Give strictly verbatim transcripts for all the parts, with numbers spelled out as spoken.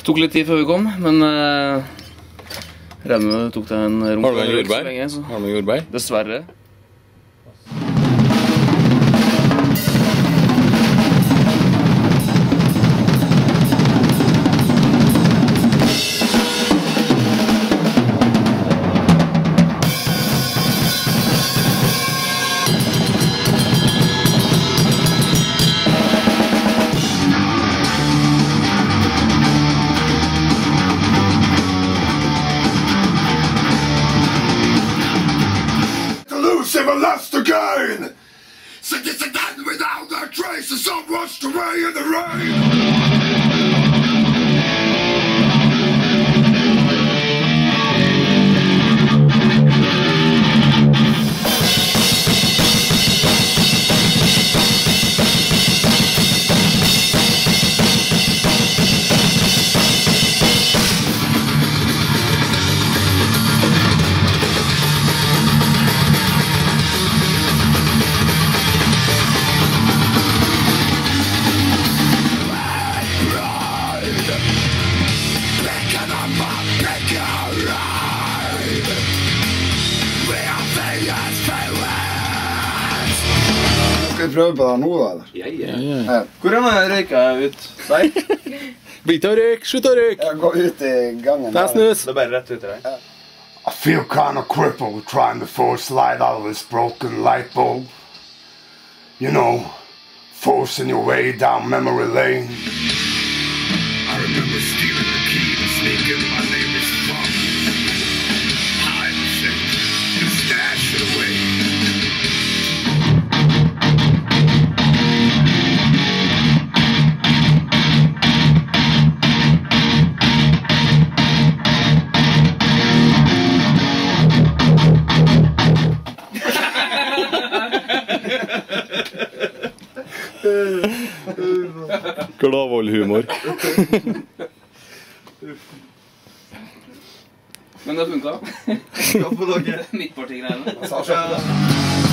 Tok litt tid før vi kom, men uh, regner med det tok deg en rom. Har du med jordbær? Lenge, så. Har du med jordbær? Dessverre. Lost again. Sing this again without a trace. The sun washed away in the rain. Skal vi prøve på det nå, da, eller? Ja, ja, ja. Hvor er man røyker ut? Der? Bit av røyk, slutt å røyk! Ja, gå ut i gangen. Det er snus! Det er bare rett ut til deg. Ja. I feel kind of crippled trying to force light out of this broken light bulb. You know, forcing your way down memory lane. I remember stealing the key to sneak in my neighbor's farm. Hide the shit and stash it away. Gladvold-humor. Men det funka. Hva på dere? Midtpartigreiene.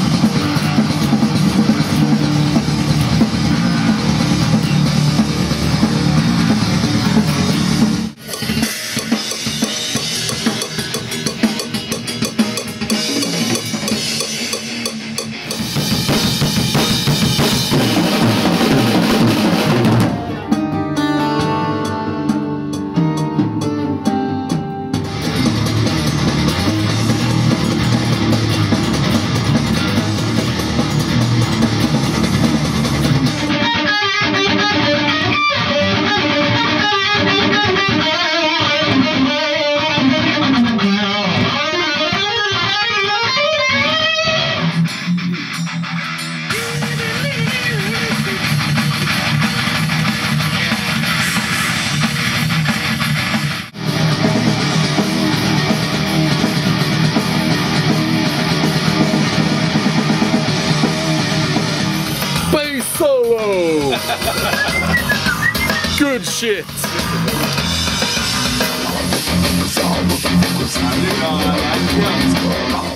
Solo! Good shit! Sound of the